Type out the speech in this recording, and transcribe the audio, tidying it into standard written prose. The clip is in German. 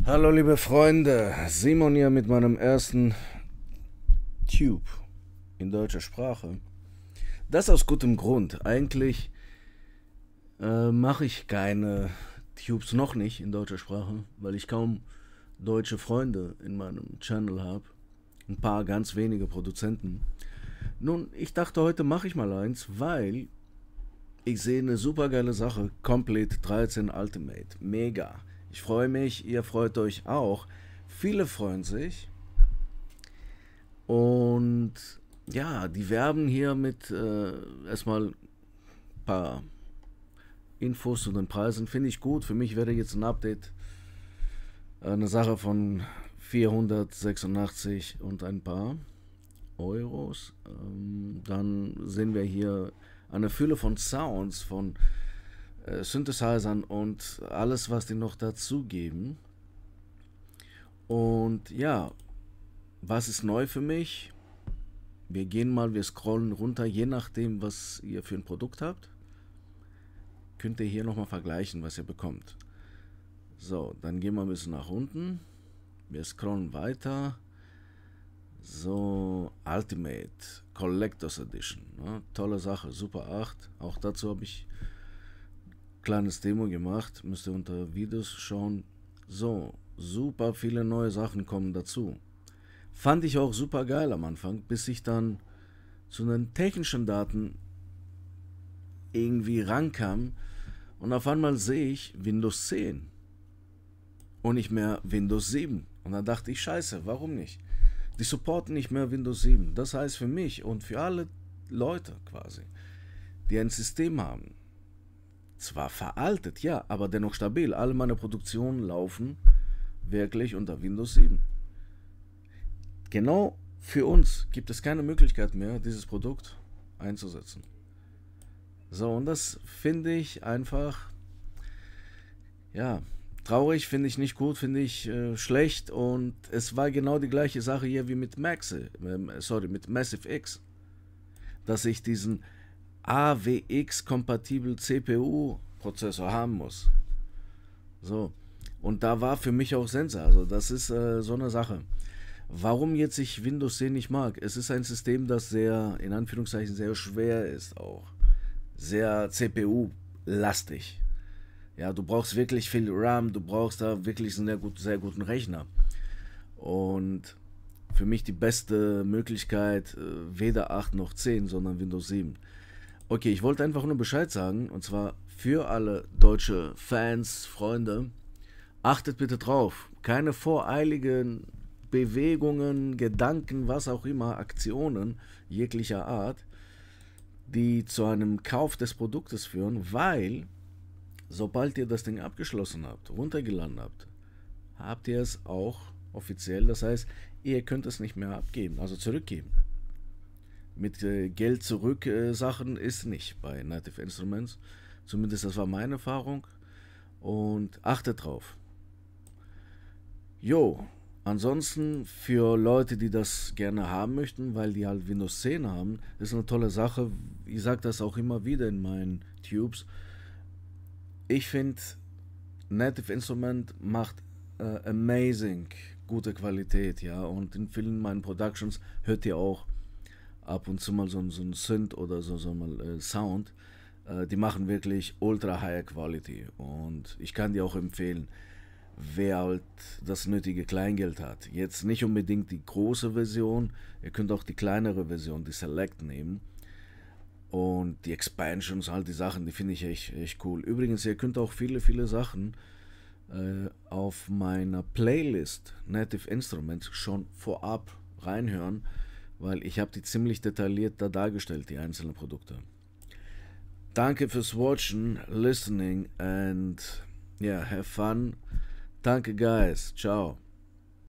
Hallo liebe Freunde, Simon hier mit meinem ersten Tube in deutscher Sprache. Das aus gutem Grund. Eigentlich mache ich keine Tubes noch nicht in deutscher Sprache, weil ich kaum deutsche Freunde in meinem Channel habe. Ein paar ganz wenige Produzenten. Nun, ich dachte, heute mache ich mal eins, weil ich sehe eine super geile Sache. Complete 13 Ultimate. Mega. Ich freue mich, ihr freut euch auch. Viele freuen sich. Und ja, die werben hier mit erstmal ein paar Infos zu den Preisen. Finde ich gut. Für mich wäre jetzt ein Update eine Sache von 486 und ein paar Euros. Dann sehen wir hier eine Fülle von Sounds, von Synthesizern und alles, was die noch dazugeben. Und ja, was ist neu für mich? Wir scrollen runter, je nachdem, was ihr für ein Produkt habt. Könnt ihr hier nochmal vergleichen, was ihr bekommt. So, dann gehen wir ein bisschen nach unten. Wir scrollen weiter. So, Ultimate Collectors Edition. Ne? Tolle Sache, Super 8. Auch dazu habe ich ein kleines Demo gemacht. Müsst ihr unter Videos schauen. So, super viele neue Sachen kommen dazu. Fand ich auch super geil am Anfang, bis ich dann zu den technischen Daten irgendwie rankam. Und auf einmal sehe ich Windows 10 und nicht mehr Windows 7. Und dann dachte ich, scheiße, warum nicht? Die supporten nicht mehr Windows 7. Das heißt für mich und für alle Leute quasi, die ein System haben, zwar veraltet, ja, aber dennoch stabil. Alle meine Produktionen laufen wirklich unter Windows 7. Genau für uns gibt es keine Möglichkeit mehr, dieses Produkt einzusetzen. So, und das finde ich einfach, ja, traurig, finde ich nicht gut, finde ich schlecht. Und es war genau die gleiche Sache hier wie mit mit Massive X, dass ich diesen AWX-kompatibel CPU-Prozessor haben muss. So, und da war für mich auch Sensor, also das ist so eine Sache. Warum jetzt ich Windows 10 nicht mag? Es ist ein System, das sehr, in Anführungszeichen, sehr schwer ist auch. Sehr CPU-lastig. Ja, du brauchst wirklich viel RAM, du brauchst da wirklich einen sehr guten Rechner. Und für mich die beste Möglichkeit, weder 8 noch 10, sondern Windows 7. Okay, ich wollte einfach nur Bescheid sagen, und zwar für alle deutsche Fans, Freunde, achtet bitte drauf, keine voreiligen Bewegungen, Gedanken, was auch immer, Aktionen jeglicher Art, die zu einem Kauf des Produktes führen, weil sobald ihr das Ding abgeschlossen habt, runtergeladen habt, habt ihr es auch offiziell. Das heißt, ihr könnt es nicht mehr abgeben, also zurückgeben. Mit Geld zurück Sachen ist nicht bei Native Instruments. Zumindest das war meine Erfahrung. Und achtet drauf. Jo, ansonsten für Leute, die das gerne haben möchten, weil die halt Windows 10 haben, ist eine tolle Sache. Ich sage das auch immer wieder in meinen Tubes. Ich finde, Native Instrument macht amazing gute Qualität, ja. Und in vielen meinen Productions hört ihr auch ab und zu mal so ein Synth oder so mal Sound. Die machen wirklich ultra high quality und ich kann dir auch empfehlen, wer halt das nötige Kleingeld hat. Jetzt nicht unbedingt die große Version, ihr könnt auch die kleinere Version, die Select nehmen. Und die Expansions, all die Sachen, die finde ich echt cool. Übrigens, ihr könnt auch viele Sachen auf meiner Playlist Native Instruments schon vorab reinhören, weil ich habe die ziemlich detailliert da dargestellt, die einzelnen Produkte. Danke fürs Watchen, Listening and yeah, have fun. Danke guys, ciao.